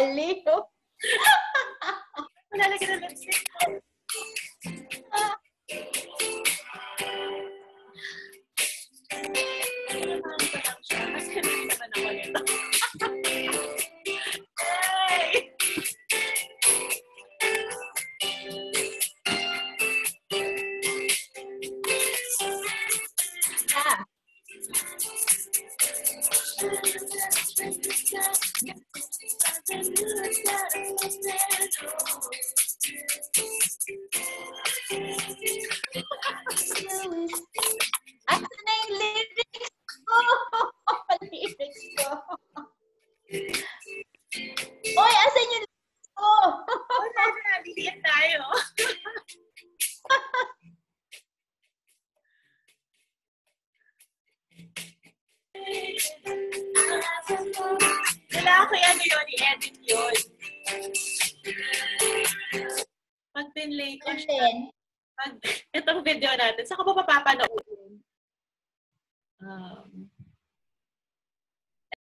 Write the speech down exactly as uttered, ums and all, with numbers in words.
Baliw. Malalagyan ng lipstick. Kasi hindi naman ako nito. Hey! Ah. Asa na yung lyrics ko? Lyrics ko. Oy, asan yung lyrics ko? Wala na, liliit tayo. Kailangan ko yan yun, i-edit yun. Pag pinlay ko siya, pag itong video natin, saan ko pa papapanoodin? Um,